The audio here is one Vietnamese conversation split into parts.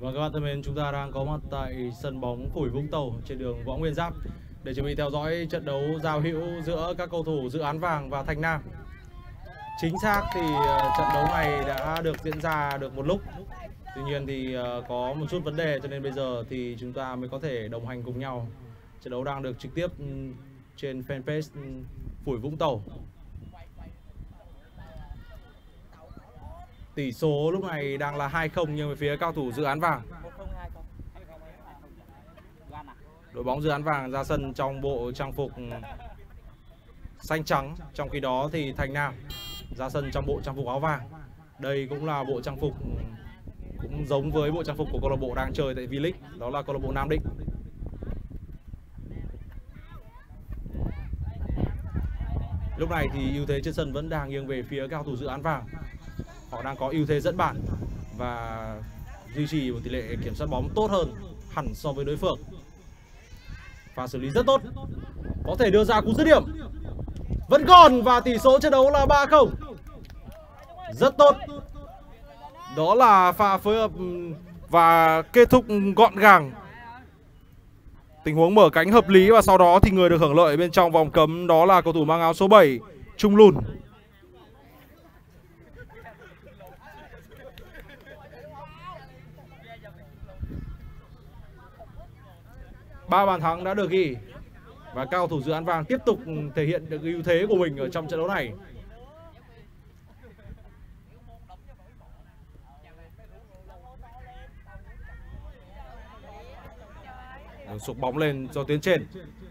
Và các bạn thân mến, chúng ta đang có mặt tại sân bóng Phủi Vũng Tàu trên đường Võ Nguyên Giáp để chuẩn bị theo dõi trận đấu giao hữu giữa các cầu thủ Dự Án Vàng và Thành Nam. Chính xác thì trận đấu này đã được diễn ra được một lúc. Tuy nhiên thì có một chút vấn đề cho nên bây giờ thì chúng ta mới có thể đồng hành cùng nhau. Trận đấu đang được trực tiếp trên fanpage Phủi Vũng Tàu. Tỷ số lúc này đang là 2-0 nhưng về phía cao thủ Dự Án Vàng. Đội bóng Dự Án Vàng ra sân trong bộ trang phục xanh trắng, trong khi đó thì Thành Nam ra sân trong bộ trang phục áo vàng. Đây cũng là bộ trang phục cũng giống với bộ trang phục của câu lạc bộ đang chơi tại V-League, đó là câu lạc bộ Nam Định. Lúc này thì ưu thế trên sân vẫn đang nghiêng về phía cao thủ Dự Án Vàng. Họ đang có ưu thế dẫn bàn và duy trì một tỷ lệ kiểm soát bóng tốt hơn hẳn so với đối phương. Pha xử lý rất tốt, có thể đưa ra cú dứt điểm vẫn còn, và tỷ số trận đấu là 3-0. Rất tốt. Đó là pha phối hợp và kết thúc gọn gàng. Tình huống mở cánh hợp lý và sau đó thì người được hưởng lợi bên trong vòng cấm đó là cầu thủ mang áo số 7 Trung Lùn. Ba bàn thắng đã được ghi và cao thủ Dự Án Vàng tiếp tục thể hiện được ưu thế của mình ở trong trận đấu này. Sục bóng lên cho tuyến trên.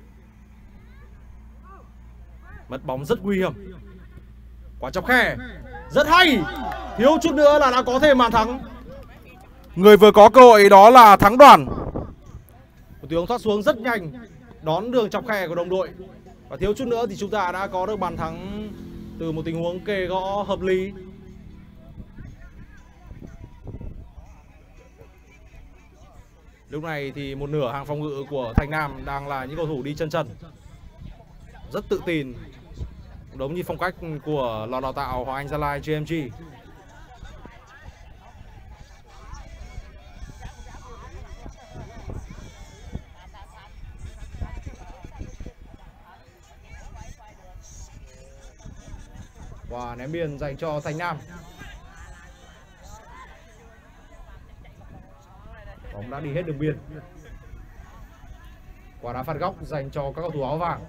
Mất bóng rất nguy hiểm. Quả chọc khe rất hay. Thiếu chút nữa là đã có thêm bàn thắng. Người vừa có cơ hội đó là Thắng Đoàn. Một tiếng thoát xuống rất nhanh, đón đường chọc khe của đồng đội. Và thiếu chút nữa thì chúng ta đã có được bàn thắng từ một tình huống kê gõ hợp lý. Lúc này thì một nửa hàng phòng ngự của Thành Nam đang là những cầu thủ đi chân trần, rất tự tin, giống như phong cách của lò đào tạo Hoàng Anh Gia Lai JMG. Và ném biên dành cho Thành Nam. Bóng đã đi hết đường biên. Quả đá phạt góc dành cho các cầu thủ áo vàng.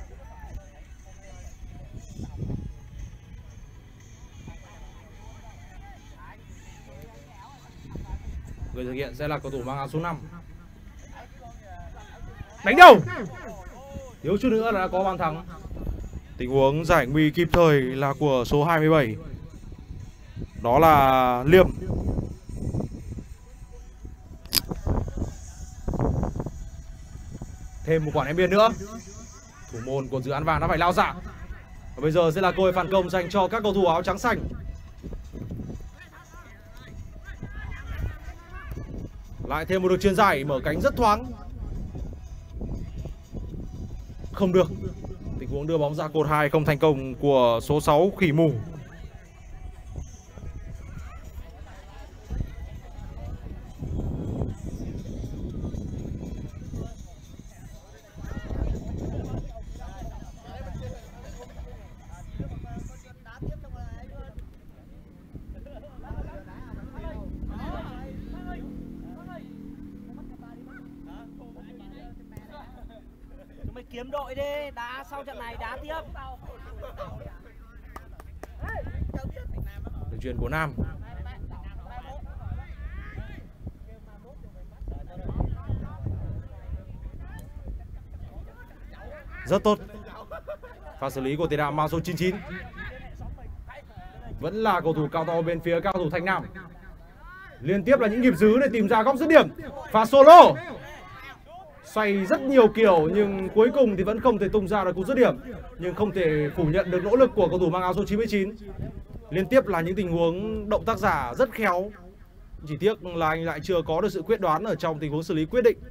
Người thực hiện sẽ là cầu thủ mang áo số 5. Đánh đầu. Thiếu chút nữa là đã có bàn thắng. Tình huống giải nguy kịp thời là của số 27. Đó là Liêm. Thêm một quả ném biên nữa. Thủ môn của Dự Án Vàng đã phải lao dạ. Và bây giờ sẽ là cơ hội phản công dành cho các cầu thủ áo trắng xanh. Lại thêm một đường chuyền dài, mở cánh rất thoáng. Không được. Tình huống đưa bóng ra cột 2 không thành công của số 6 Khỉ Mù. Mày kiếm đội đi, đá sau trận này đá tiếp. Đường chuyền của Nam. Rất tốt. Pha xử lý của tiền đạo mang số 99. Vẫn là cầu thủ cao to bên phía cao thủ Thành Nam. Liên tiếp là những nhịp dứ để tìm ra góc dứt điểm. Pha solo. Xoay rất nhiều kiểu nhưng cuối cùng thì vẫn không thể tung ra được cú dứt điểm. Nhưng không thể phủ nhận được nỗ lực của cầu thủ mang áo số 99. Liên tiếp là những tình huống động tác giả rất khéo. Chỉ tiếc là anh lại chưa có được sự quyết đoán ở trong tình huống xử lý quyết định.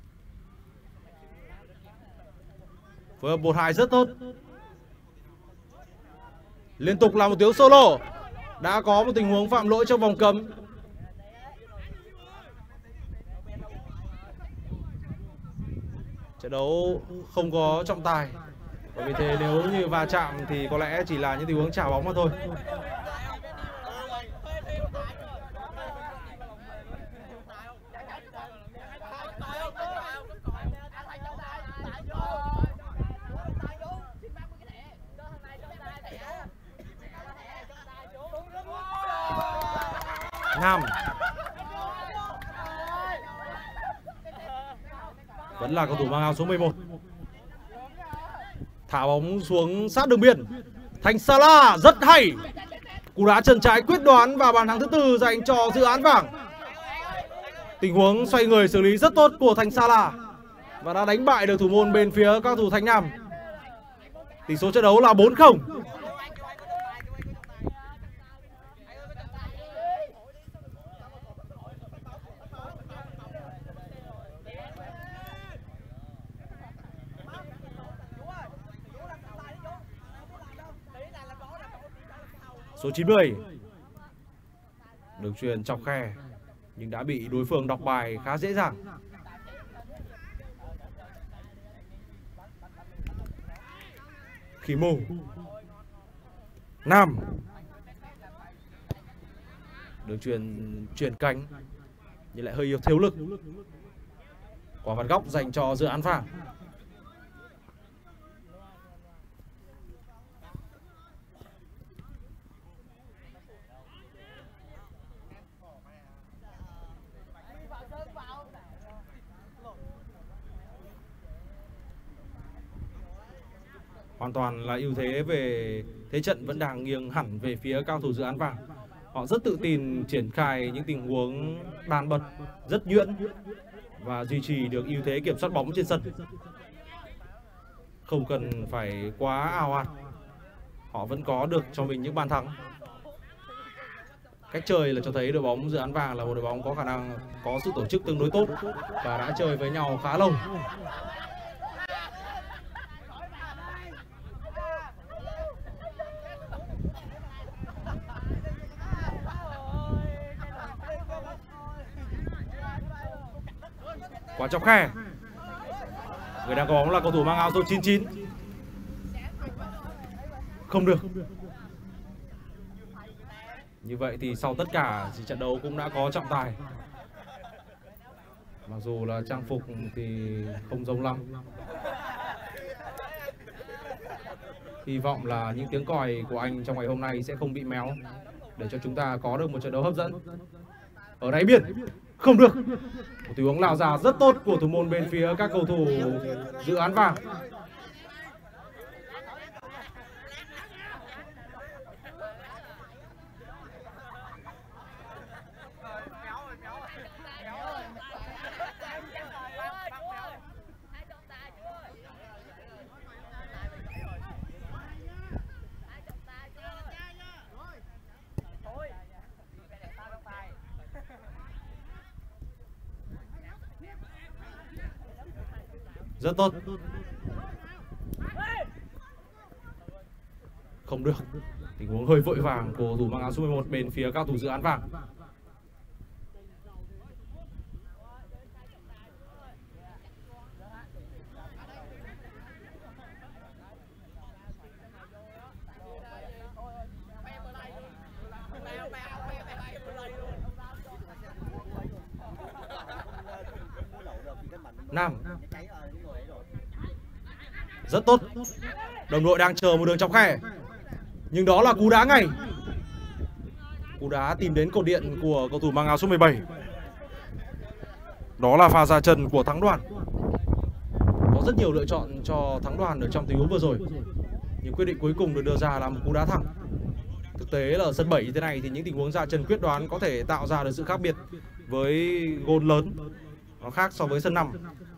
Phối hợp 1-2 rất tốt. Liên tục là một tiếng solo. Đã có một tình huống phạm lỗi trong vòng cấm. Trận đấu không có trọng tài. Bởi vì thế nếu như va chạm thì có lẽ chỉ là những tình huống trả bóng mà thôi. Nam vẫn là cầu thủ mang áo số 11. Thả bóng xuống sát đường biên. Thành Sala rất hay. Cú đá chân trái quyết đoán và bàn thắng thứ 4 dành cho Dự Án Vàng. Tình huống xoay người xử lý rất tốt của Thành Sala và đã đánh bại được thủ môn bên phía các cầu thủ Thành Nam. Tỷ số trận đấu là 4-0. Số 90 được chuyền chọc khe nhưng đã bị đối phương đọc bài khá dễ dàng. Khỉ mù. Nam được chuyền cánh nhưng lại hơi yếu thiếu lực. Quả phạt góc dành cho Dự Án Vàng. Hoàn toàn là ưu thế về thế trận vẫn đang nghiêng hẳn về phía cao thủ Dự Án Vàng. Họ rất tự tin triển khai những tình huống đan bật rất nhuyễn và duy trì được ưu thế kiểm soát bóng trên sân. Không cần phải quá ào ạt, họ vẫn có được cho mình những bàn thắng. Cách chơi là cho thấy đội bóng Dự Án Vàng là một đội bóng có khả năng có sự tổ chức tương đối tốt và đã chơi với nhau khá lâu. Quả chọc khe. Người đang có bóng là cầu thủ mang áo số 99. Không được. Như vậy thì sau tất cả thì trận đấu cũng đã có trọng tài. Mặc dù là trang phục thì không giống lắm. Hy vọng là những tiếng còi của anh trong ngày hôm nay sẽ không bị méo để cho chúng ta có được một trận đấu hấp dẫn. Ở đáy biển. Không được. Một tình huống lao ra rất tốt của thủ môn bên phía các cầu thủ Dự Án Vàng. Rất tốt. Không được. Tình huống hơi vội vàng của thủ mang áo số 11 bên phía cao thủ Dự Án Vàng. Nam. Rất tốt. Đồng đội đang chờ một đường chọc khe. Nhưng đó là cú đá ngay. Cú đá tìm đến cột điện của cầu thủ mang áo số 17. Đó là pha ra chân của Thắng Đoàn. Có rất nhiều lựa chọn cho Thắng Đoàn ở trong tình huống vừa rồi, nhưng quyết định cuối cùng được đưa ra là một cú đá thẳng. Thực tế là ở sân 7 như thế này thì những tình huống ra chân quyết đoán có thể tạo ra được sự khác biệt với gôn lớn. Nó khác so với sân 5.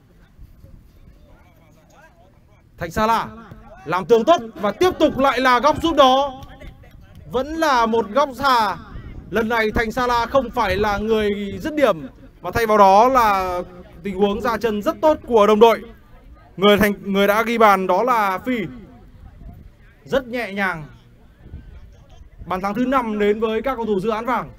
Thành Sala làm tường tốt và tiếp tục lại là góc sút đó. Vẫn là một góc xa. Lần này Thành Sala không phải là người dứt điểm, mà thay vào đó là tình huống ra chân rất tốt của đồng đội. Người đã ghi bàn đó là Phi. Rất nhẹ nhàng. Bàn thắng thứ 5 đến với các cầu thủ Dự Án Vàng.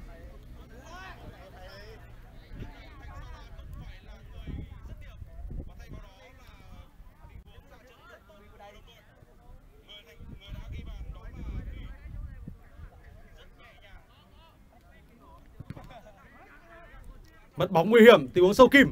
Mất bóng nguy hiểm, tình huống sâu kim.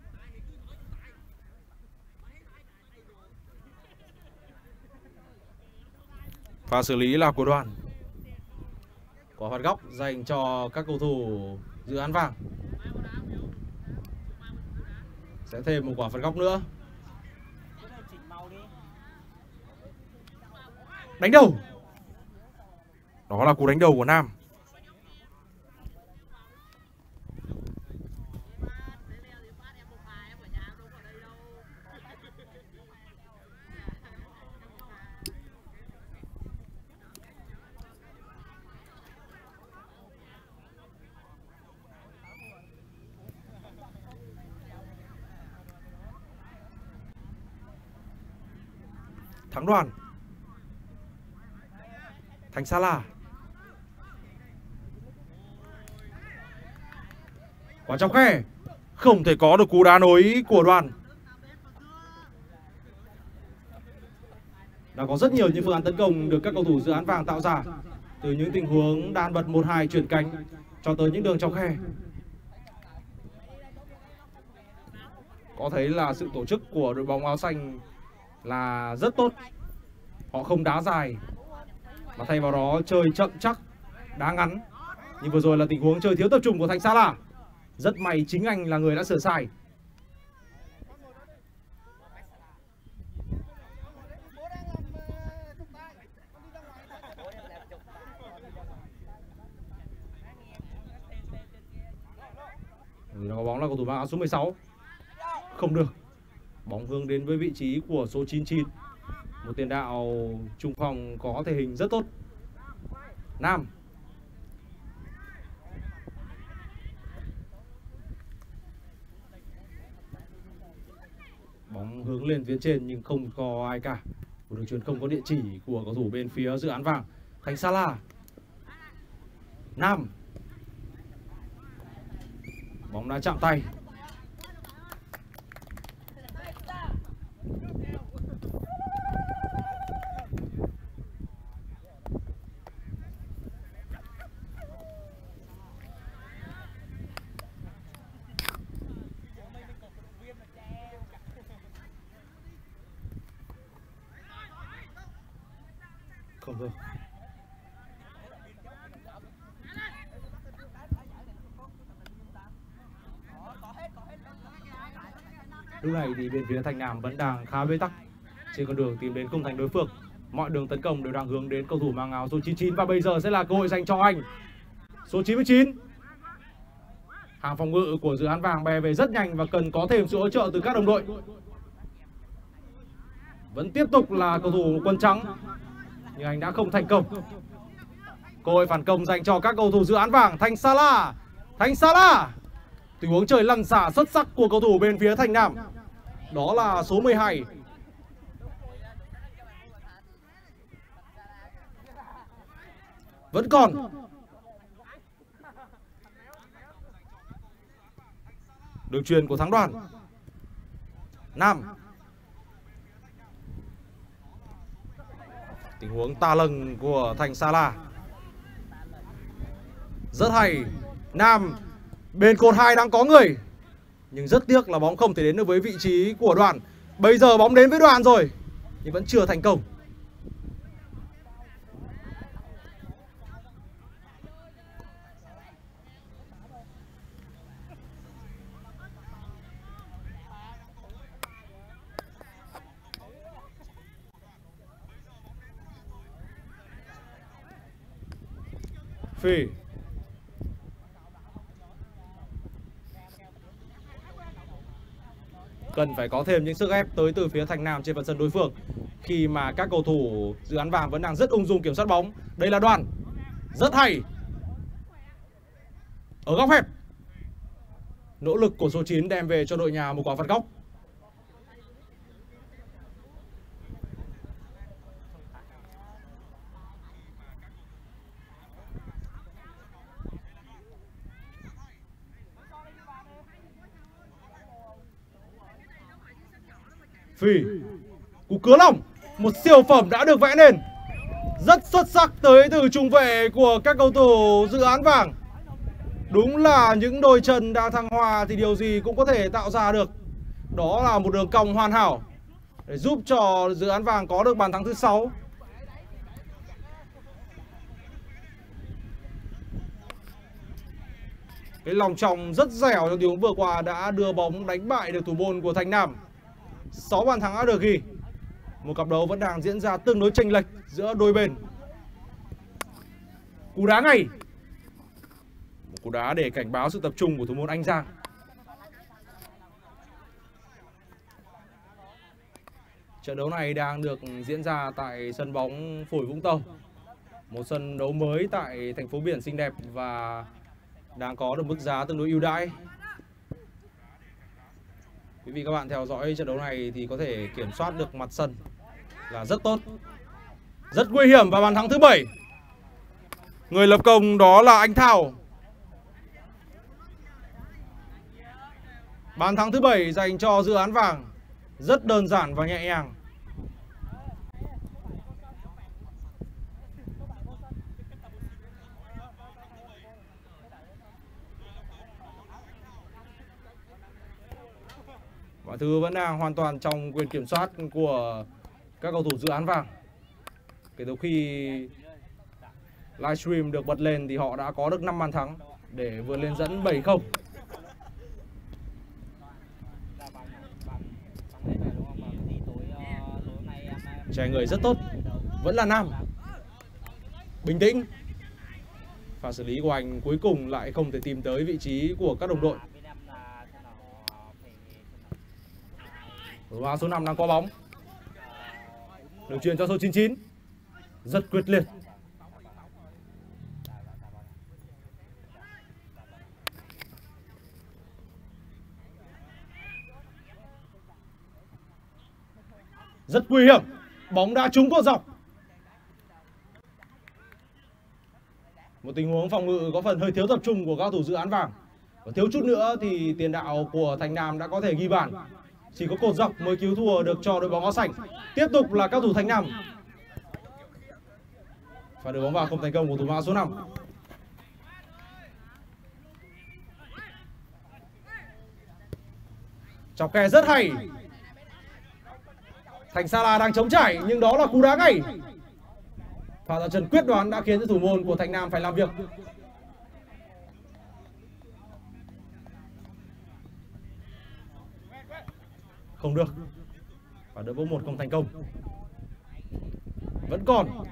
Pha xử lý là của Đoàn. Quả phạt góc dành cho các cầu thủ Dự Án Vàng. Sẽ thêm một quả phạt góc nữa. Đánh đầu. Đó là cú đánh đầu của Nam. Thắng Đoàn. Thành Sala. Quả trong khe. Không thể có được cú đá nối của Đoàn. Đã có rất nhiều những phương án tấn công được các cầu thủ Dự Án Vàng tạo ra, từ những tình huống đan bật 1-2 chuyển cánh cho tới những đường trong khe. Có thấy là sự tổ chức của đội bóng áo xanh là rất tốt. Họ không đá dài mà thay vào đó chơi chậm chắc, đá ngắn. Nhưng vừa rồi là tình huống chơi thiếu tập trung của Thành Sala. Rất may chính anh là người đã sửa sai. Người đó có bóng là cầu thủ mang áo số 16. Không được. Bóng hướng đến với vị trí của số 99. Một tiền đạo trung phong có thể hình rất tốt. Nam. Bóng hướng lên phía trên nhưng không có ai cả. Một đường chuyền không có địa chỉ của cầu thủ bên phía Dự Án Vàng. Thành Sala. Nam. Bóng đã chạm tay. Không được. Lúc này thì bên phía Thành Nam vẫn đang khá bế tắc trên con đường tìm đến khung thành đối phương. Mọi đường tấn công đều đang hướng đến cầu thủ mang áo số 99 và bây giờ sẽ là cơ hội dành cho anh. Số 99. Hàng phòng ngự của Dự Án Vàng bè về rất nhanh và cần có thêm sự hỗ trợ từ các đồng đội. Vẫn tiếp tục là cầu thủ quân trắng nhưng anh đã không thành công. Cơ hội phản công dành cho các cầu thủ Dự Án Vàng. Thành Sala. Thành Sala. Tình huống chơi lăn xả xuất sắc của cầu thủ bên phía Thành Nam. Đó là số 12. Vẫn còn. Đường chuyền của Thắng Đoàn. Nam. Tình huống ta lầng của Thành Sala. Rất hay. Nam. Bên cột 2 đang có người. Nhưng rất tiếc là bóng không thể đến được với vị trí của Đoàn. Bây giờ bóng đến với Đoàn rồi nhưng vẫn chưa thành công. Phi. Cần phải có thêm những sức ép tới từ phía Thành Nam trên phần sân đối phương khi mà các cầu thủ Dự Án Vàng vẫn đang rất ung dung kiểm soát bóng. Đây là Đoàn. Rất hay. Ở góc hẹp. Nỗ lực của số 9 đem về cho đội nhà một quả phạt góc. Phi. Cú cứa lòng. Một siêu phẩm đã được vẽ nên. Rất xuất sắc tới từ trung vệ của các cầu thủ Dự Án Vàng. Đúng là những đôi chân đang thăng hoa thì điều gì cũng có thể tạo ra được. Đó là một đường cong hoàn hảo để giúp cho Dự Án Vàng có được bàn thắng thứ 6. Cái lòng trọng rất dẻo trong tình huống vừa qua đã đưa bóng đánh bại được thủ môn của Thành Nam. 6 bàn thắng đã được ghi. Một cặp đấu vẫn đang diễn ra tương đối chênh lệch giữa đôi bên. Cú đá ngay. Một cú đá để cảnh báo sự tập trung của thủ môn Anh Giang. Trận đấu này đang được diễn ra tại sân bóng Phổi Vũng Tàu. Một sân đấu mới tại thành phố biển xinh đẹp và đang có được mức giá tương đối ưu đãi. Quý vị các bạn theo dõi trận đấu này thì có thể kiểm soát được mặt sân là rất tốt. Rất nguy hiểm và bàn thắng thứ 7. Người lập công đó là anh Thao. Bàn thắng thứ 7 dành cho Dự Án Vàng. Rất đơn giản và nhẹ nhàng. Mọi thứ vẫn đang hoàn toàn trong quyền kiểm soát của các cầu thủ Dự Án Vàng. Kể từ khi livestream được bật lên thì họ đã có được 5 bàn thắng để vượt lên dẫn 7-0. Trẻ người rất tốt. Vẫn là Nam. Bình tĩnh. Pha xử lý của anh cuối cùng lại không thể tìm tới vị trí của các đồng đội. Và số 5 đang có bóng. Đường chuyền cho số 99. Rất quyết liệt. Rất nguy hiểm. Bóng đã trúng cột dọc. Một tình huống phòng ngự có phần hơi thiếu tập trung của các cầu thủ Dự Án Vàng. Và thiếu chút nữa thì tiền đạo của Thành Nam đã có thể ghi bàn. Chỉ có cột dọc mới cứu thua được cho đội bóng áo xanh. Tiếp tục là các cầu thủ Thành Nam. Và đưa bóng vào không thành công của thủ môn số 5. Chọc kè rất hay. Thành Sala đang chống chảy nhưng đó là cú đá ngay. Pha ra chân quyết đoán đã khiến cho thủ môn của Thành Nam phải làm việc. Không được. Và đỡ bóng 1 không thành công. Vẫn còn.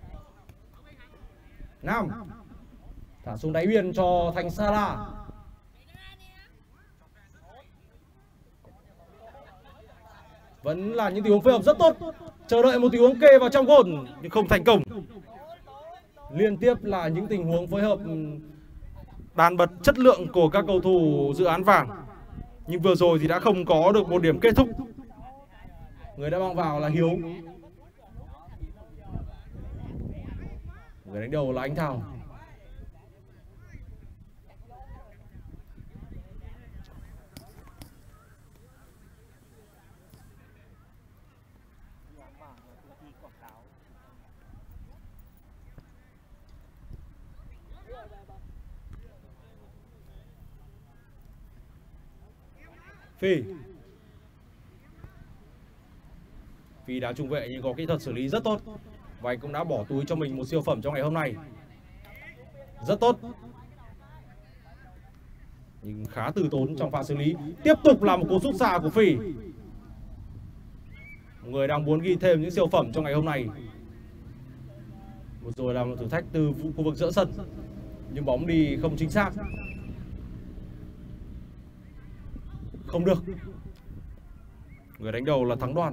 Nam thả xuống đáy biên cho Thành Sala. Vẫn là những tình huống phối hợp rất tốt. Chờ đợi một tình huống kê vào trong gôn nhưng không thành công. Liên tiếp là những tình huống phối hợp đàn bật chất lượng của các cầu thủ Dự Án Vàng. Nhưng vừa rồi thì đã không có được một điểm kết thúc. Người đã băng vào là Hiếu. Người đánh đầu là anh Thảo. Phi đá trung vệ nhưng có kỹ thuật xử lý rất tốt. Và anh cũng đã bỏ túi cho mình một siêu phẩm trong ngày hôm nay. Rất tốt. Nhưng khá từ tốn trong pha xử lý. Tiếp tục là một cú sút xa của Phi. Một người đang muốn ghi thêm những siêu phẩm trong ngày hôm nay. Một rồi là một thử thách từ khu vực giữa sân. Nhưng bóng đi không chính xác. Không được. Người đánh đầu là Thắng Đoàn.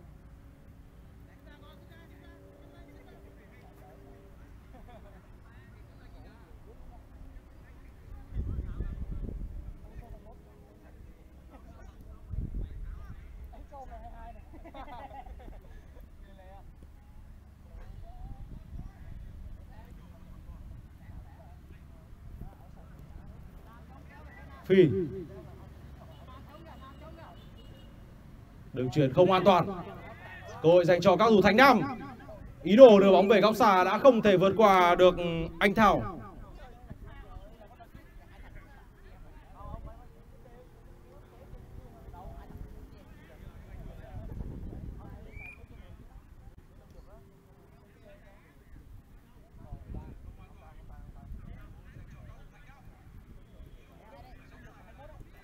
Phi. Đường chuyền không an toàn. Cơ hội dành cho các thủ Thành Nam. Ý đồ đưa bóng về góc xa đã không thể vượt qua được anh Thảo.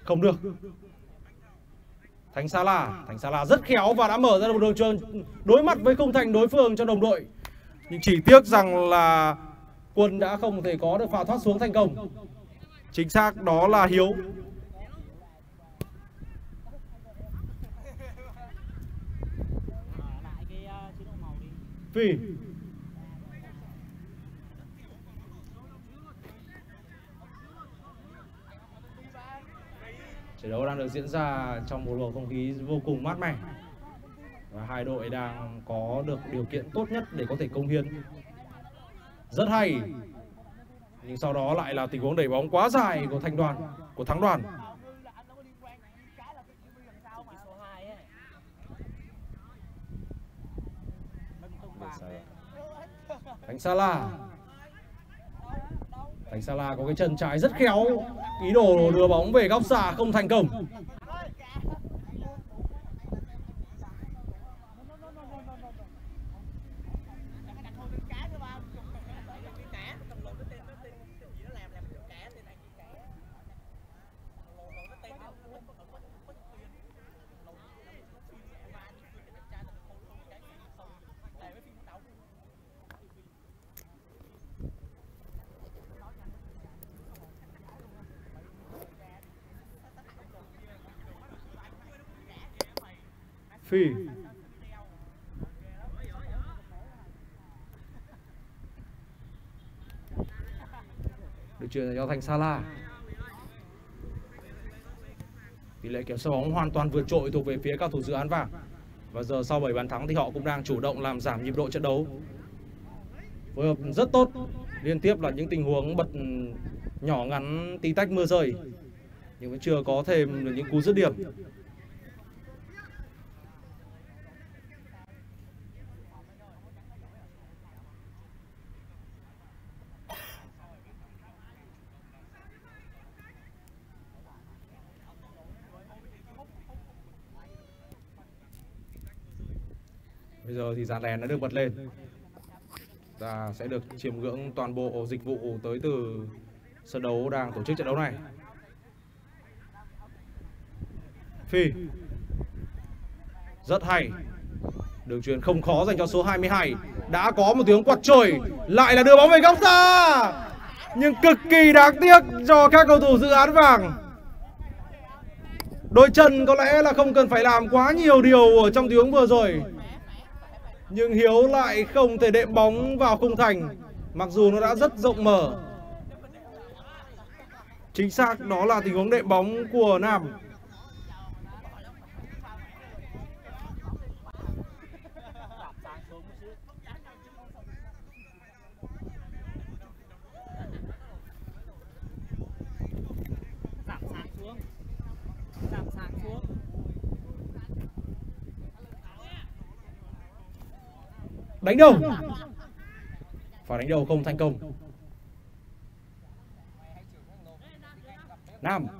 Không được. Thành Sala rất khéo và đã mở ra một đường truyền đối mặt với khung thành đối phương cho đồng đội. Nhưng chỉ tiếc rằng là Quân đã không thể có được pha thoát xuống thành công. Chính xác đó là Hiếu. Phi. Trận đấu đang được diễn ra trong một bầu không khí vô cùng mát mẻ và hai đội đang có được điều kiện tốt nhất để có thể cống hiến. Rất hay. Nhưng sau đó lại là tình huống đẩy bóng quá dài của Thắng Đoàn. Thành Sala có cái chân trái rất khéo, ý đồ đưa bóng về góc xa không thành công. Phi. Được chuyền cho Thành Sala. Tỷ lệ kiểm soát bóng hoàn toàn vượt trội thuộc về phía cao thủ Dự Án Vàng. Và giờ sau 7 bàn thắng thì họ cũng đang chủ động làm giảm nhịp độ trận đấu. Phối hợp rất tốt, liên tiếp là những tình huống bật nhỏ ngắn tí tách mưa rơi, nhưng vẫn chưa có thêm được những cú dứt điểm. Bây giờ thì dàn đèn đã được bật lên. Ta sẽ được chiêm ngưỡng toàn bộ dịch vụ tới từ sân đấu đang tổ chức trận đấu này. Phi. Rất hay. Đường chuyền không khó dành cho số 22. Đã có một tiếng quạt trời. Lại là đưa bóng về góc xa. Nhưng cực kỳ đáng tiếc cho các cầu thủ Dự Án Vàng. Đôi chân có lẽ là không cần phải làm quá nhiều điều ở trong tình huống vừa rồi, nhưng Hiếu lại không thể đệm bóng vào khung thành mặc dù nó đã rất rộng mở. Chính xác đó là tình huống đệm bóng của Nam. Đánh đầu. Và đánh đầu không thành công. Nam.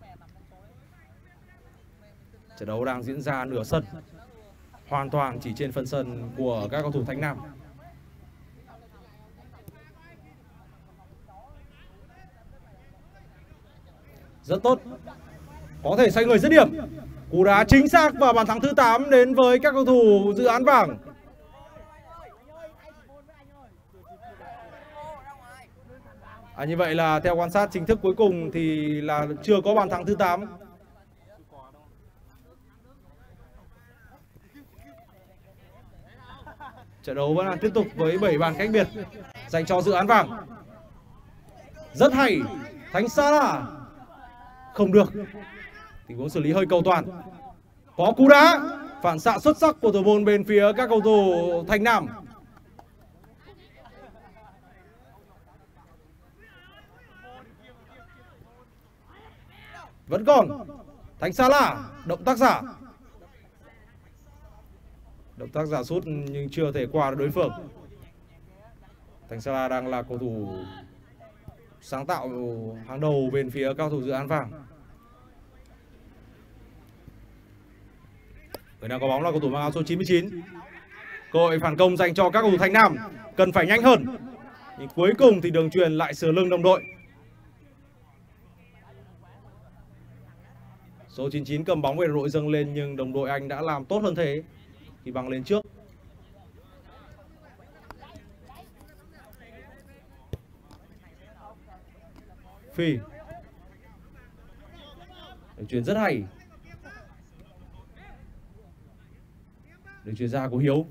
Trận đấu đang diễn ra nửa sân, hoàn toàn chỉ trên phần sân của các cầu thủ Thanh Nam. Rất tốt, có thể xoay người dứt điểm. Cú đá chính xác và bàn thắng thứ 8 đến với các cầu thủ Dự Án Vàng. Như vậy là theo quan sát chính thức cuối cùng thì là chưa có bàn thắng thứ 8. Trận đấu vẫn đang tiếp tục với 7 bàn cách biệt dành cho Dự Án Vàng. Rất hay. Thành Sala. Không được. Tình huống xử lý hơi cầu toàn. Có cú đá phản xạ xuất sắc của thủ môn bên phía các cầu thủ Thanh Nam. Vẫn còn Thành Sala, động tác giả sút nhưng chưa thể qua được đối phương. Thành Sala đang là cầu thủ sáng tạo hàng đầu bên phía cao thủ Dự Án Vàng. Người đang có bóng là cầu thủ mang áo số 99. Cơ hội phản công dành cho các cầu thủ Thanh Nam, cần phải nhanh hơn. Nhưng cuối cùng thì đường chuyền lại sửa lưng đồng đội. Số 99 cầm bóng về đội dâng lên nhưng đồng đội anh đã làm tốt hơn thế khi băng lên trước. Phi. Đường chuyền rất hay. Đường chuyền ra của Hiếu.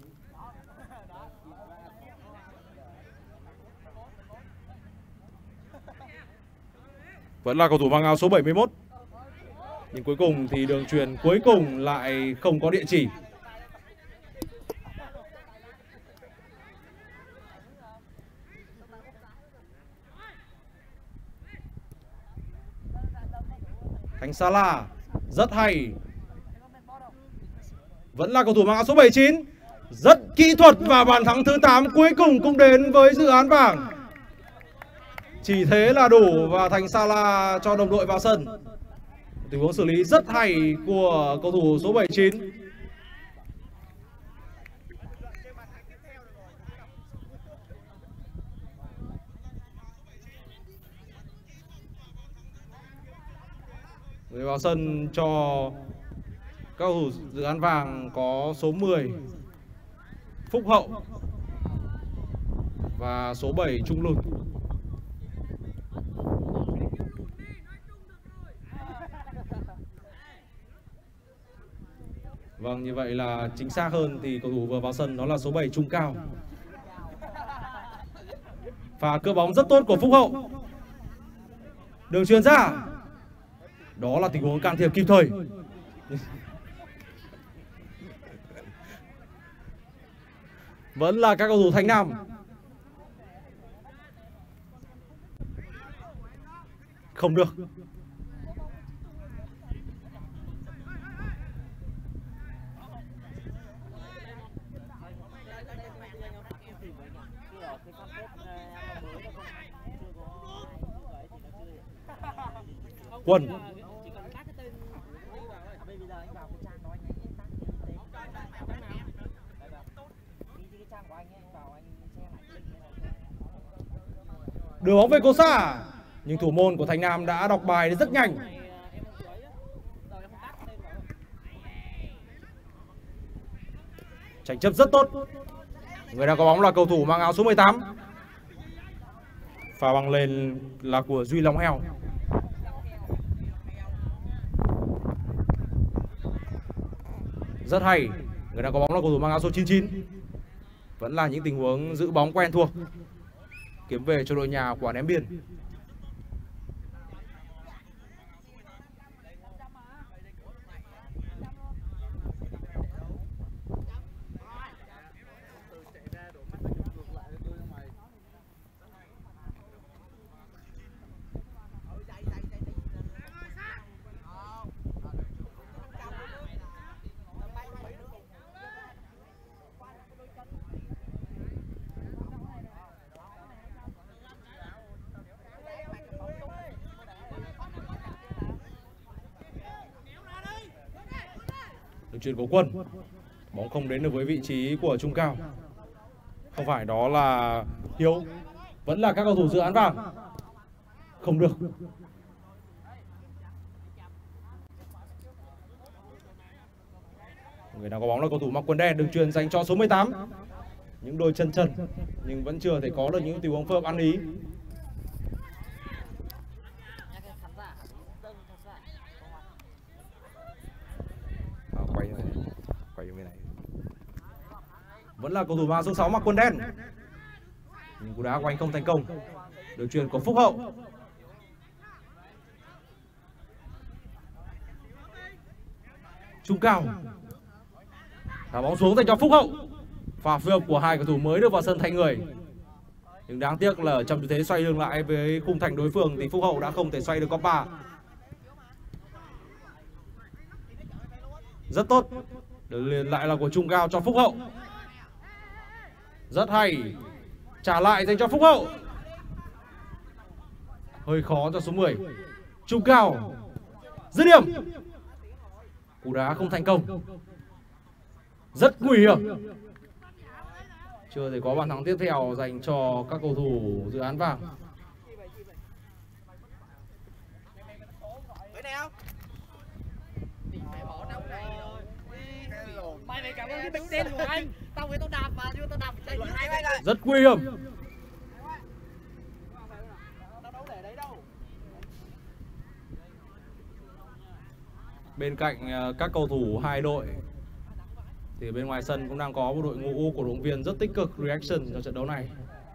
Vẫn là cầu thủ mang áo số 71. Nhưng cuối cùng thì đường chuyền cuối cùng lại không có địa chỉ. Thành Sala rất hay. Vẫn là cầu thủ mang áo số 79. Rất kỹ thuật và bàn thắng thứ 8 cuối cùng cũng đến với Dự Án Vàng. Chỉ thế là đủ và Thành Sala cho đồng đội vào sân. Tình huống xử lý rất hay của cầu thủ số 79. Người vào sân cho các cầu thủ Dự Án Vàng có số 10 Phúc Hậu và số 7 Trung Lục. Vâng, như vậy là chính xác hơn thì cầu thủ vừa vào sân đó là số 7 Trung Cao. Pha cướp bóng rất tốt của Phúc Hậu. Đường chuyền ra. Đó là tình huống can thiệp kịp thời. Vẫn là các cầu thủ Thành Nam. Không được. Quân. Đưa bóng về Cô Sa. Nhưng thủ môn của Thành Nam đã đọc bài rất nhanh. Tranh chấp rất tốt. Người đang có bóng là cầu thủ mang áo số 18. Pha băng lên là của Duy Long Heo. Rất hay. Người đang có bóng là cầu thủ mang áo số 99. Vẫn là những tình huống giữ bóng quen thuộc. Kiếm về cho đội nhà quả ném biên. Đường chuyền của Quân. Bóng không đến được với vị trí của Trung Cao. Không phải, đó là Hiếu. Vẫn là các cầu thủ Dự Án Vàng. Không được. Người nào có bóng là cầu thủ mặc quần đen. Đường chuyền dành cho số 18. Những đôi chân trần nhưng vẫn chưa thể có được những tình huống phối hợp ăn ý. Quay bên này. Vẫn là cầu thủ mang số 6 mặc quần đen. Nhưng cú đá của anh không thành công. Đường chuyền của Phúc Hậu. Trung Cao. Đá bóng xuống dành cho Phúc Hậu. Pha phối hợp của hai cầu thủ mới được vào sân thay người. Nhưng đáng tiếc là trong tư thế xoay lưng lại với khung thành đối phương thì Phúc Hậu đã không thể xoay được góc ba. Rất tốt. Đường liền lại là của Trung Cao cho Phúc Hậu. Rất hay. Trả lại dành cho Phúc Hậu. Hơi khó cho số 10 Trung Cao. Dứt điểm. Cú đá không thành công. Rất nguy hiểm. Chưa thể có bàn thắng tiếp theo dành cho các cầu thủ Dự Án Vàng. Cảm ơn cái bánh tên của anh. Tao với tao đạp mà, chứ tao đạp chạy luôn hai rồi. Rất nguy hiểm. Tao đâu để đấy đâu. Bên cạnh các cầu thủ hai đội thì bên ngoài sân cũng đang có một đội ngũ cổ động viên rất tích cực reaction cho trận đấu này.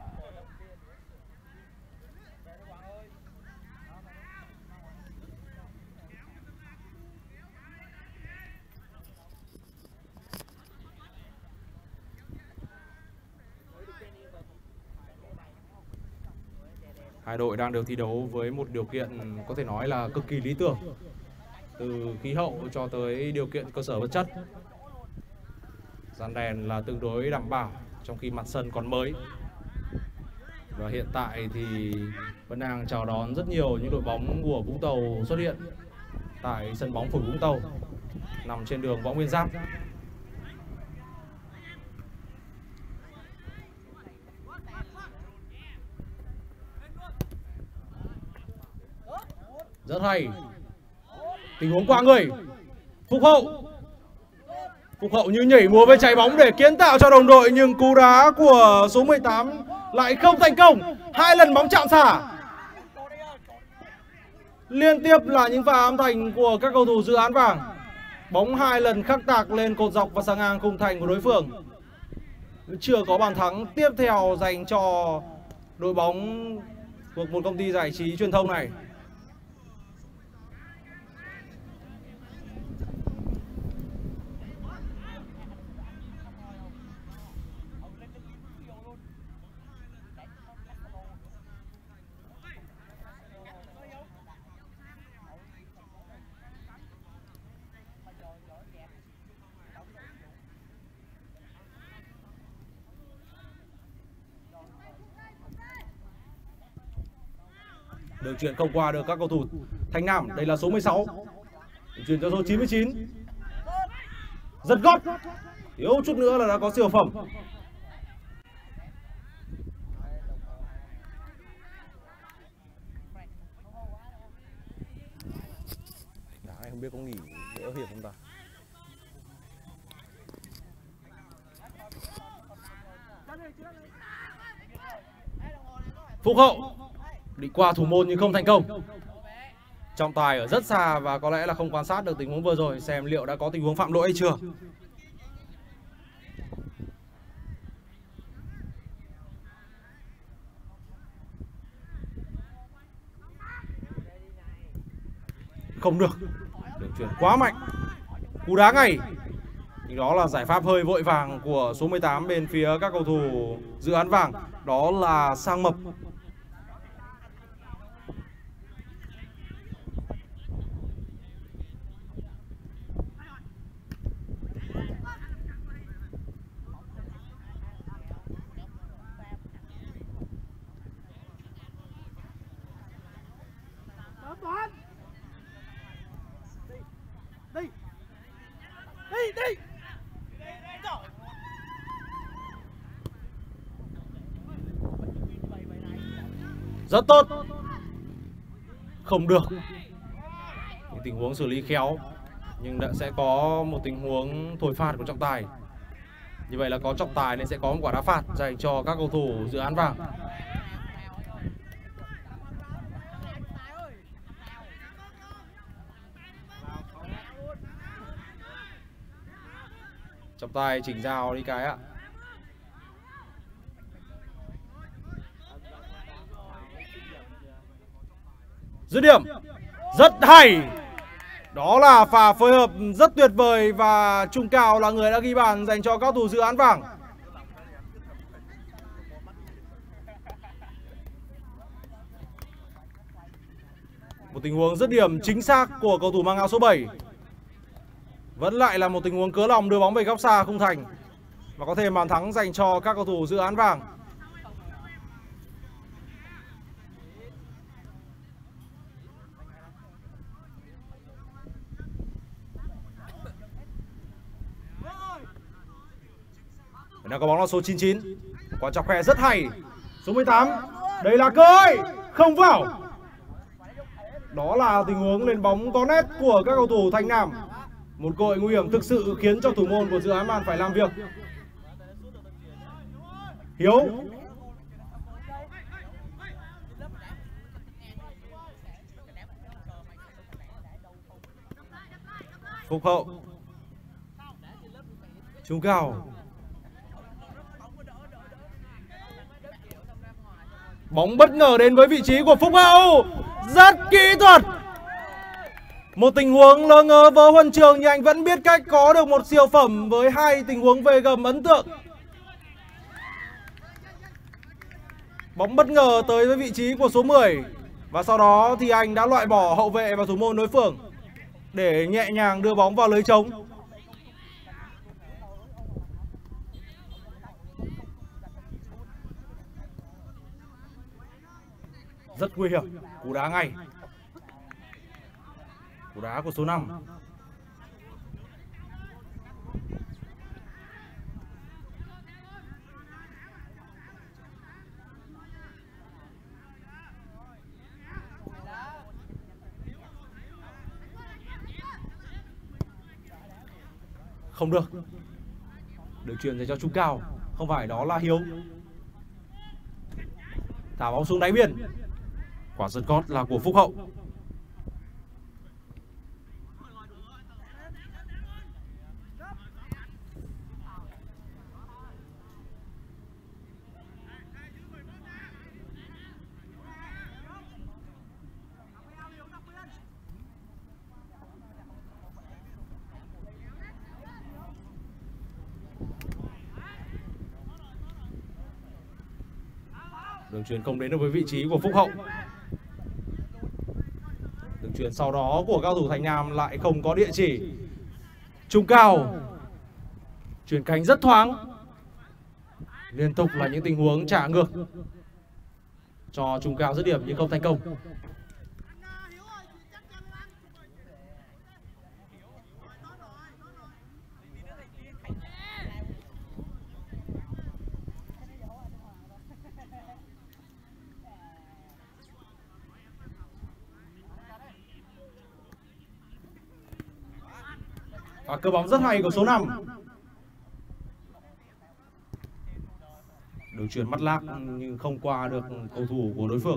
Hai đội đang được thi đấu với một điều kiện có thể nói là cực kỳ lý tưởng, từ khí hậu cho tới điều kiện cơ sở vật chất. Dàn đèn là tương đối đảm bảo trong khi mặt sân còn mới. Và hiện tại thì vẫn đang chào đón rất nhiều những đội bóng của Vũng Tàu xuất hiện tại sân bóng Phổi Vũng Tàu nằm trên đường Võ Nguyên Giáp. Rất hay. Tình huống qua người. Phục Hậu như nhảy múa với trái bóng để kiến tạo cho đồng đội, nhưng cú đá của số 18 lại không thành công. 2 lần bóng chạm xả. Liên tiếp là những pha ám thành của các cầu thủ Dự Án Vàng. Bóng 2 lần khắc tạc lên cột dọc và sang ngang khung thành của đối phương. Chưa có bàn thắng tiếp theo dành cho đội bóng thuộc một công ty giải trí truyền thông này. Đường chuyền không qua được các cầu thủ Thành Nam. Đây là số 16. Đường chuyền cho số 99. Giật gót. Thiếu chút nữa là đã có siêu phẩm. Đá này không biết có nghỉ đỡ hiệp không ta. Phục Hậu định qua thủ môn nhưng không thành công. Trọng tài ở rất xa và có lẽ là không quan sát được tình huống vừa rồi, xem liệu đã có tình huống phạm lỗi hay chưa. Không được. Đường chuyền quá mạnh. Cú đá ngay. Nhưng đó là giải pháp hơi vội vàng của số 18 bên phía các cầu thủ Dự Án Vàng. Đó là Sang Mập. Đi. Rất tốt. Không được. Tình huống xử lý khéo, nhưng đã sẽ có một tình huống thổi phạt của trọng tài. Như vậy là có trọng tài nên sẽ có một quả đá phạt dành cho các cầu thủ Dự Án Vàng. Trọng tài chỉnh rào đi cái ạ. Dứt điểm. Rất hay. Đó là pha phối hợp rất tuyệt vời và Trung Cao là người đã ghi bàn dành cho các thủ Dự Án Vàng. Một tình huống dứt điểm chính xác của cầu thủ mang áo số 7. Vẫn lại là một tình huống cớ lòng đưa bóng về góc xa khung thành và có thêm bàn thắng dành cho các cầu thủ Dự Án Vàng. Đang có bóng là số 99. Quả chọc khe rất hay. Số 18. Đây là cơ hội. Không vào. Đó là tình huống lên bóng có nét của các cầu thủ Thành Nam. Một cơ hội nguy hiểm thực sự khiến cho thủ môn của Dự Án Vàng phải làm việc. Hiếu. Phúc Hậu. Trung cao. Bóng bất ngờ đến với vị trí của Phúc Hậu. Rất kỹ thuật. Một tình huống lơ ngơ vớ huân trường nhưng anh vẫn biết cách có được một siêu phẩm với hai tình huống về gầm ấn tượng. Bóng bất ngờ tới với vị trí của số 10. Và sau đó thì anh đã loại bỏ hậu vệ và thủ môn đối phương để nhẹ nhàng đưa bóng vào lưới trống. Rất nguy hiểm. Cú đá ngay. Cú đá của số 5. Không được. Được chuyền dành cho Trung Cao. Không phải, đó là Hiếu. Thả bóng xuống đáy biên. Quả giật gót là của Phúc Hậu. Đường chuyền không đến được với vị trí của Phúc Hậu. Đường chuyền sau đó của cao thủ Thành Nam lại không có địa chỉ. Trung Cao. Chuyền cánh rất thoáng. Liên tục là những tình huống trả ngược cho Trung Cao dứt điểm nhưng không thành công. Và cơ bóng rất hay của số 5. Đường chuyền mắt lác nhưng không qua được cầu thủ của đối phương.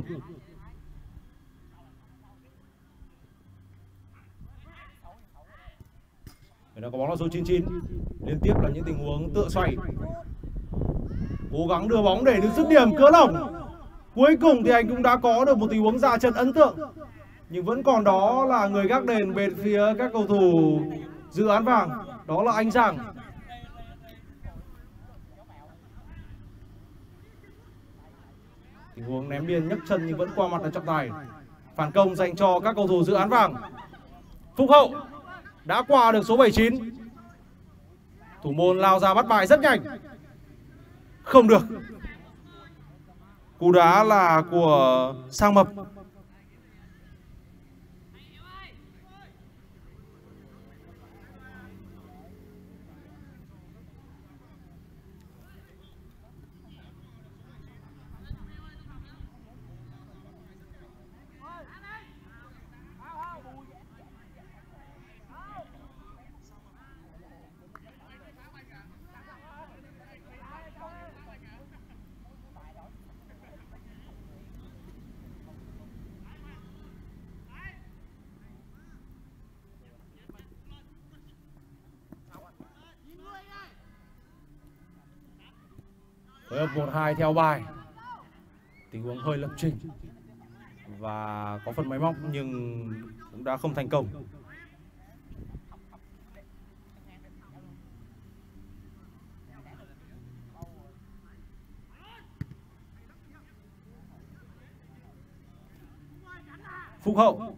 Nó có bóng là số 99. Liên tiếp là những tình huống tựa xoay. Cố gắng đưa bóng để được dứt điểm cỡ lỏng. Cuối cùng thì anh cũng đã có được một tình huống ra chân ấn tượng. Nhưng vẫn còn đó là người gác đền bên phía các cầu thủ Dự Án Vàng. Đó là anh Giang. Tình huống ném biên nhấc chân nhưng vẫn qua mặt là trọng tài. Phản công dành cho các cầu thủ Dự Án Vàng. Phúc Hậu đã qua được số 79. Thủ môn lao ra bắt bài rất nhanh. Không được. Cú đá là của Sang Mập. Phối hợp 1-2 theo bài. Tình huống hơi lập trình và có phần máy móc nhưng cũng đã không thành công. Phúc Hậu.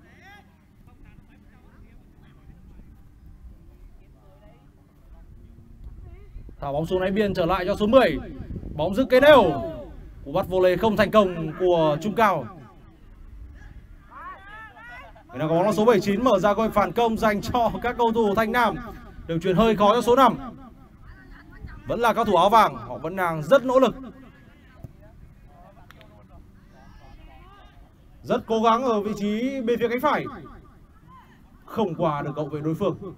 Thả bóng xuống đáy biên trở lại cho số 10. Bóng giữ cái đều. Cú bắt volley không thành công của Trung Cao. Người nào có bóng là số 79 mở ra cơ hội phản công dành cho các cầu thủ Thành Nam. Đường chuyền hơi khó cho số 5. Vẫn là các thủ áo vàng, họ vẫn đang rất nỗ lực. Rất cố gắng ở vị trí bên phía cánh phải. không qua được hậu vệ đối phương.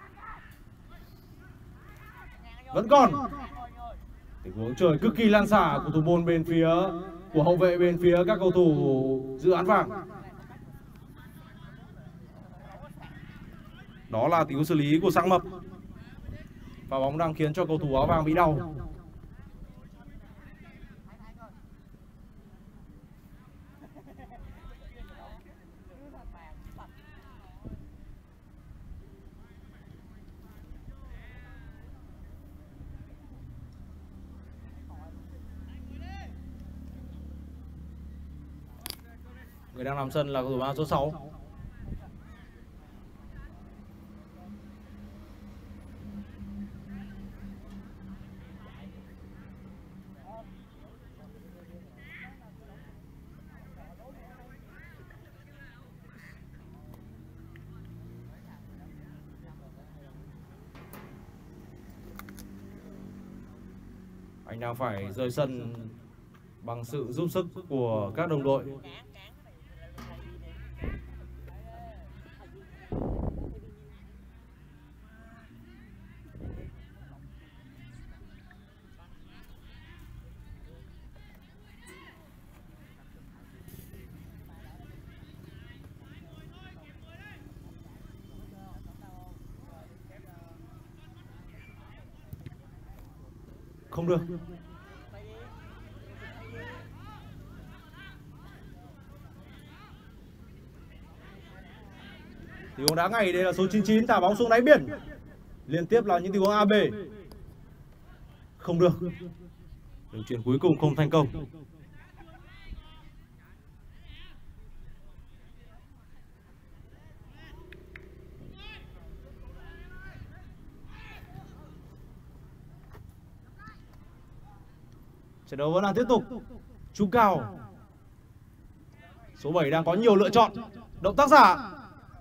Vẫn còn tình huống chơi cực kỳ lan xả của thủ môn bên phía của hậu vệ bên phía các cầu thủ Dự Án Vàng. Đó là tình huống xử lý của Sang Mập. Và bóng đang khiến cho cầu thủ áo vàng bị đau. Người đang làm sân là cầu thủ mang số 6. Anh đang phải rời sân bằng sự giúp sức của các đồng đội. Không được. Tình huống đá ngay đây là số 99 thả bóng xuống đáy biển. Liên tiếp là những tình huống AB. Không được. Đường chuyền cuối cùng không thành công. Trận đấu vẫn đang tiếp tục. Trung cao. Số 7 đang có nhiều lựa chọn. Động tác giả.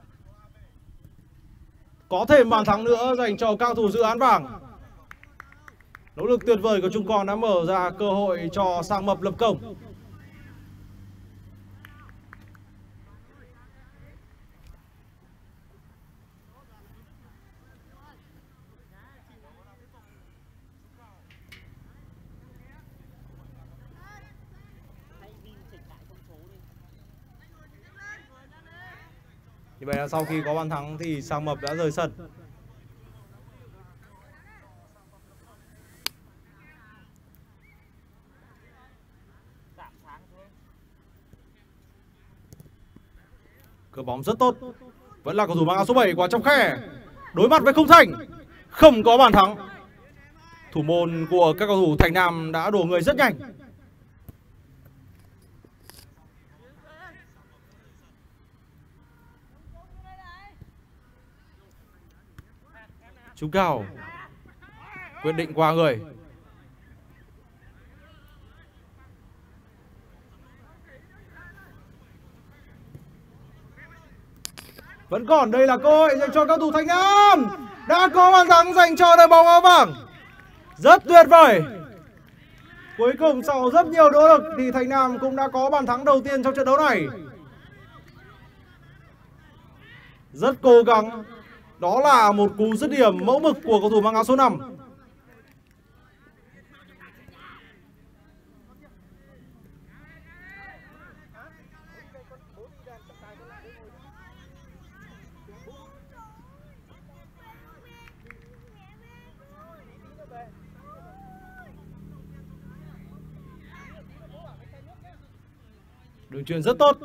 Có thêm bàn thắng nữa dành cho các cầu thủ Dự Án Vàng. Nỗ lực tuyệt vời của Trung Con đã mở ra cơ hội cho Sang Mập lập công. Như vậy là sau khi có bàn thắng thì Sang Mập đã rời sân. Cờ bóng rất tốt. Vẫn là cầu thủ mang áo số 7 qua trong khe. Đối mặt với khung thành. Không có bàn thắng. Thủ môn của các cầu thủ Thành Nam đã đổ người rất nhanh. Trung cao quyết định qua người. Vẫn còn, đây là cơ hội dành cho các thủ Thành Nam. Đã có bàn thắng dành cho đội bóng áo vàng. Rất tuyệt vời. Cuối cùng sau rất nhiều nỗ lực thì Thành Nam cũng đã có bàn thắng đầu tiên trong trận đấu này. Rất cố gắng. Đó là một cú dứt điểm mẫu mực của cầu thủ mang áo số 5. Đường chuyền rất tốt.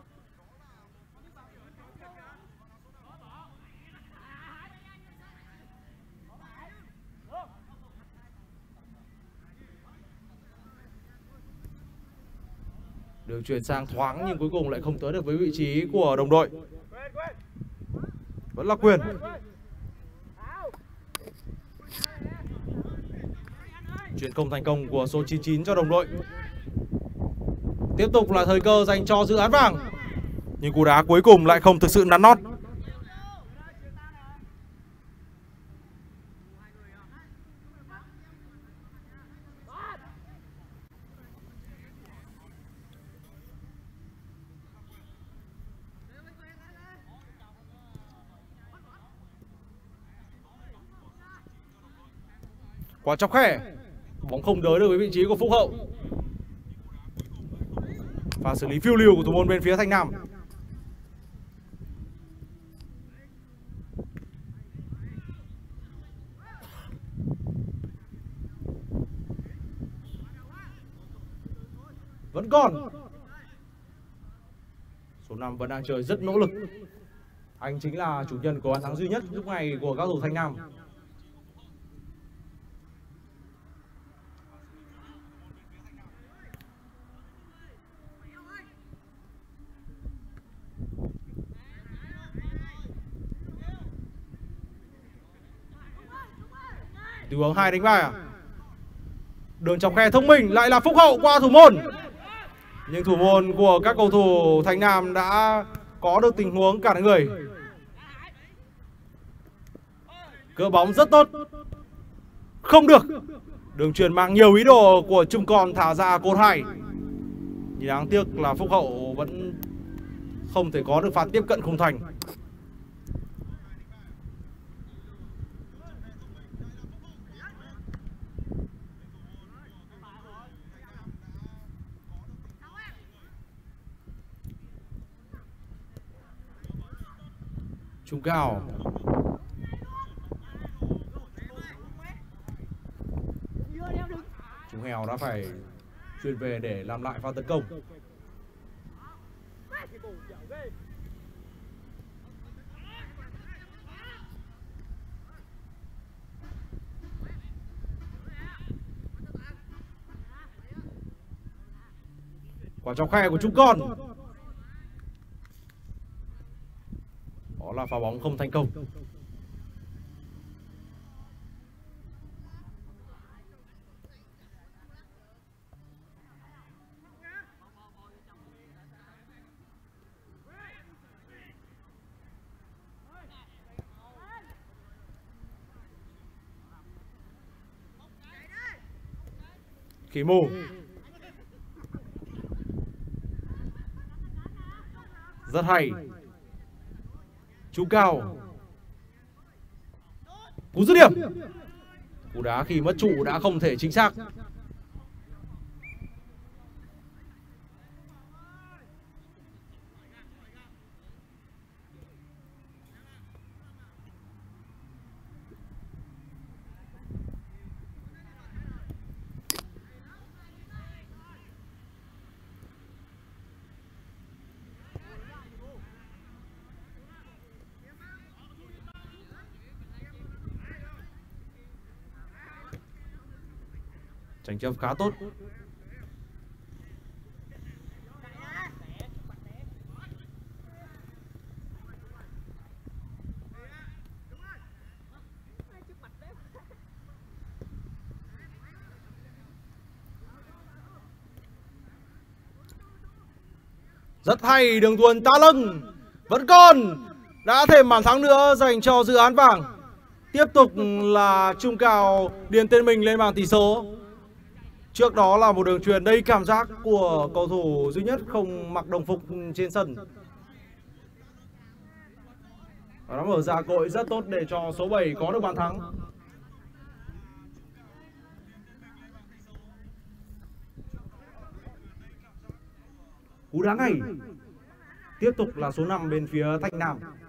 Đường chuyền sang thoáng nhưng cuối cùng lại không tới được với vị trí của đồng đội. Vẫn là Quyền. Chuyền không thành công của số 99 cho đồng đội. Tiếp tục là thời cơ dành cho Dự Án Vàng. Nhưng cú đá cuối cùng lại không thực sự nắn nót. Quả chọc khe. Bóng không tới được với vị trí của Phúc Hậu. Và xử lý phiêu lưu của thủ môn bên phía Thanh Nam. Vẫn còn. Số 5 vẫn đang chơi rất nỗ lực. Anh chính là chủ nhân của bàn thắng duy nhất lúc này của các thủ Thanh Nam. Tình huống 2 đánh 3. Đường chọc khe thông minh lại là Phúc Hậu qua thủ môn. Nhưng thủ môn của các cầu thủ Thanh Nam đã có được tình huống cản người. Cỡ bóng rất tốt. Không được. Đường chuyền mang nhiều ý đồ của Trung Con thả ra cột 2. Nhưng đáng tiếc là Phúc Hậu vẫn không thể có được pha tiếp cận khung thành. Trung cao. Trung Hèo đã phải chuyền về để làm lại pha tấn công. Quả chọc khe của Trung Con. Đó là pha bóng không thành công. Khỉ mù. Rất hay. Trung cao. Cú dứt điểm. Cú đá khi mất trụ đã không thể chính xác. Tranh chấp khá tốt. Rất hay, đường tuần Ta Lâng vẫn còn, đã thêm bàn thắng nữa dành cho Dự Án Vàng. Tiếp tục là Trung Cao điền tên mình lên bảng tỷ số. Trước đó là một đường chuyền đầy cảm giác của cầu thủ duy nhất không mặc đồng phục trên sân. Và nó mở ra cơ hội rất tốt để cho số 7 có được bàn thắng. Cú đá ngay. Tiếp tục là số 5 bên phía Thanh Nam.